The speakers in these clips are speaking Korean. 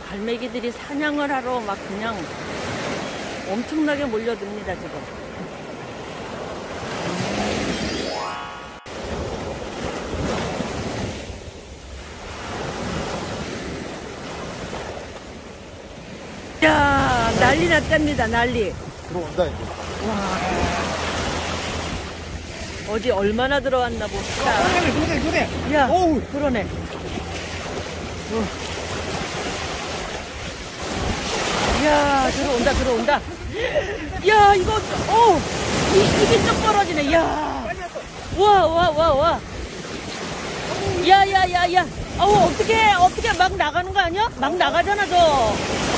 갈매기들이 사냥을 하러 막 그냥 엄청나게 몰려듭니다, 지금. 야, 난리 났답니다, 난리. 들어온다, 이제. 와. 어디 얼마나 들어왔나 봅시다. 그러네. 야, 어우. 그러네. 야, 들어온다. 야, 이거, 입이 쭉 벌어지네. 야. 와. 야. 어떻게 막 나가는 거 아니야? 막 나가잖아, 저.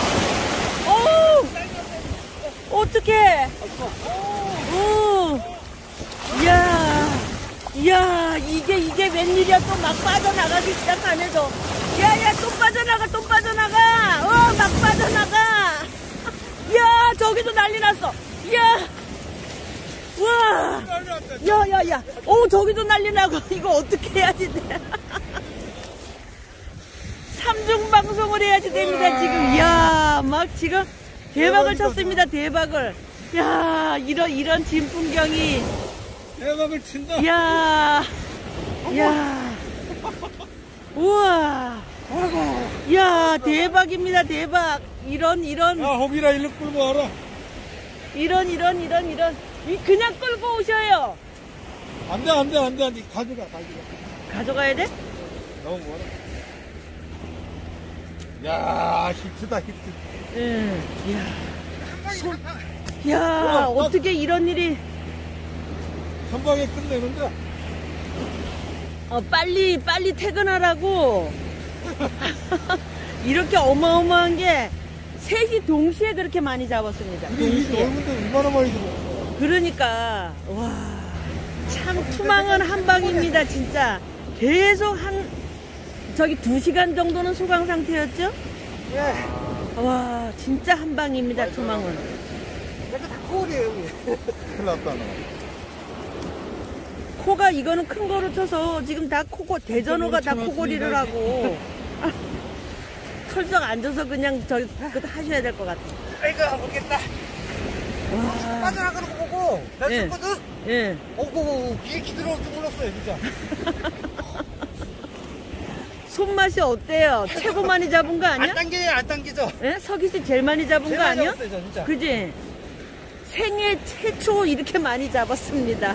어떡해. 야, 이게 웬일이야. 또 막 빠져나가기 시작하네, 저. 야, 또 빠져나가. 막 빠져나가. 야, 저기도 난리 났어. 야. 와. 야. 저기도 난리 나고. 이거 어떻게 해야지 돼. 3중 방송을 해야지 됩니다, 지금. 야, 막 지금 대박을 쳤습니다, 대박을. 야, 이런 진풍경이. 대박을 친다. 야. 우와. 야, 대박입니다, 대박. 이런. 야, 호비라 일로 끌고 와라. 이런. 그냥 끌고 오셔요. 안 돼. 가져가. 가져가야 돼? 너무 멀어. 야, 히트다, 히트. 응. 야, 어떻게 이런 일이. 한 방에 끝내는데. 빨리 퇴근하라고. 이렇게 어마어마한 게 셋이 동시에 그렇게 많이 잡았습니다. 이 넓은데 얼마나 많이 들어. 그러니까 와, 참 투망은 한 방입니다, 진짜. 계속 저기 2시간 정도는 소강 상태였죠? 예. 와, 진짜 한 방입니다, 투망은. 내가 다 코골이에요, 형님. 큰일 났다, 너. 코가 이거는 큰 거로 쳐서 지금 다 대전어가 다 코골이를 하고. 털썩 앉아서 그냥 그거 하셔야 될 것 같아. 아이고, 모르겠다. 와. 빠져나가는 거 보고, 나 예. 쳤거든? 예. 이렇게 들어올 줄 몰랐어요, 진짜. 손맛이 어때요? 최고 많이 잡은 거 아니야? 안 당기죠? 예? 서기 씨 제일 많이 잡은 제일 거 많이 아니야? 잡았어요, 저 진짜. 그지? 생애 최초 이렇게 많이 잡았습니다.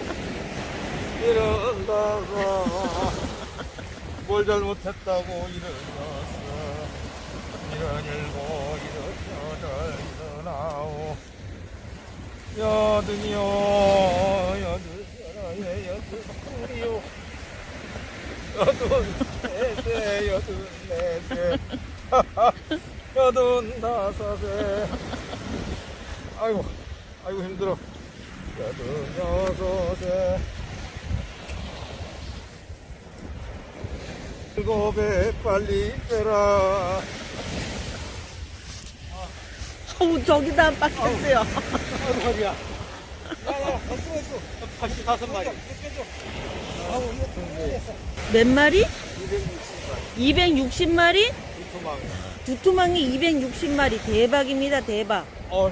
이런다고 뭘 잘못했다고 이러면서 이런 일고 일어나오 여든이요 여든이요 여든셋에 여든넷에 여든다섯에 아이고 힘들어 여든여섯에 일곱에 빨리 빼라. 저기다 빡쳤어요. 아이고, 허리야. 야, 다 쓰고 있어. 85마리. 몇 마리? 260마리? 두투망이 260마리. 대박입니다, 대박.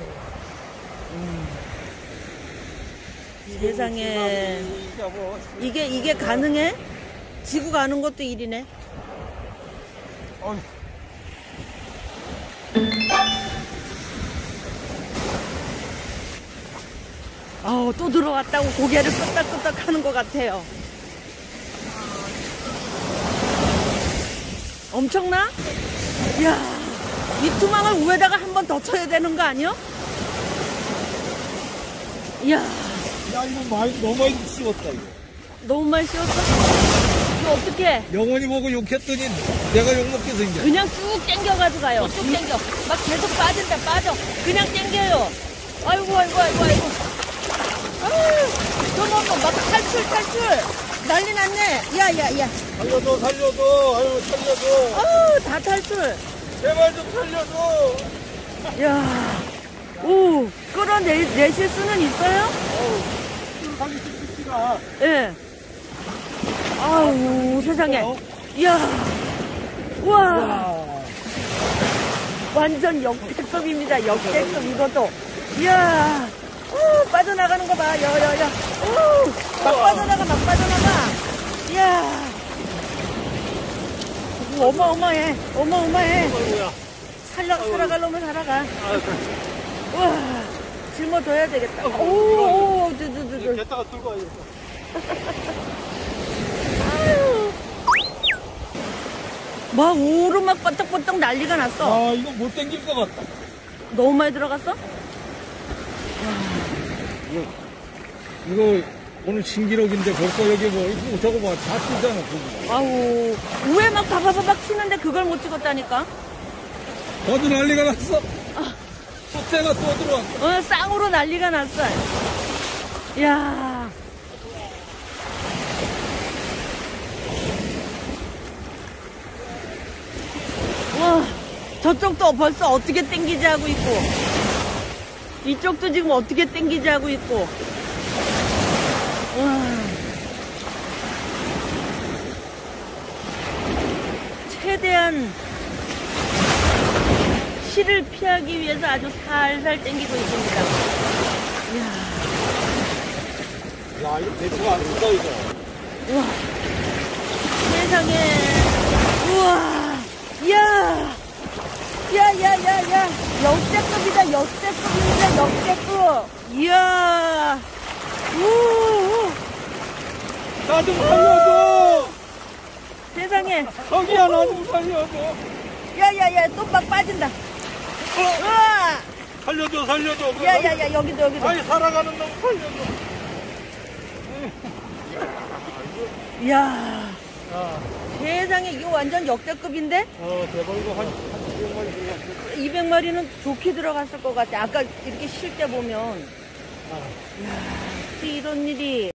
세상에. 이게 가능해? 지구 가는 것도 일이네. 또 들어왔다고 고개를 끄덕끄덕 하는 것 같아요. 엄청나? 이야, 이 투망을 위에다가 한 번 더 쳐야 되는 거 아니야? 이야. 야, 이거 너무 많이 씌웠다, 이거. 너무 많이 씌웠어? 이거 어떡해? 영원히 보고 욕했더니 내가 욕먹게 생겨. 그냥 쭉 당겨가지고 가요. 쭉 당겨. 막 계속 빠져. 그냥 당겨요. 아이고. 저거 막 탈출. 난리 났네. 야. 살려줘. 아유, 살려줘. 다 탈출. 제발 좀 살려줘. 야, 끌어내실 수는 있어요? 가기 쉽지가. 예. 아우, 세상에. 이야. 우와. 완전 역대급입니다. 역대급 이것도. 이야, 빠져나가는 거 봐. 야야야. 막 빠져나가, 막 빠져나가. 이야. 어마어마해. 어마어마해. 뭐야? 살아가려면 살아가. 아, 와, 짊어져야 되겠다. 이거 두두두두. 개다가 들고 와야겠어. 막 오르막 버떡버떡 난리가 났어. 아, 이거 못 당길 것 같다. 너무 많이 들어갔어? 이거 오늘 신기록인데 벌써 여기 뭐, 이거 저거 봐. 다 뜨잖아, 거기. 아우, 위에 막 바바바박 치는데 그걸 못 찍었다니까? 저도 난리가 났어. 숫대가 또 들어왔어. 쌍으로 난리가 났어. 이야. 와, 저쪽도 벌써 어떻게 땡기지 하고 있고, 이쪽도 지금 어떻게 땡기지 하고 있고. 와. 최대한 실을 피하기 위해서 아주 살살 땡기고 있습니다. 이야. 야, 이거 대추가 안 쓴다, 이거. 우와. 세상에. 우와. 이야. 야야야야. 역대급이다. 역대급입니다. 역대급. 이야. 우. 나 좀 살려줘! 세상에. 저기야, 나 좀 살려줘! 야야야. 또 막 빠진다. 우와. 살려줘, 살려줘! 야야야. 여기도. 아니, 살아가는 놈 살려줘! 이야. 야, 세상에. 이거 완전 역대급인데? 대박, 이거 한 200마리 들어갔어. 200마리는 좋게 들어갔을 것 같아. 아까 이렇게 쉴 때 보면. 이야, 이런 일이.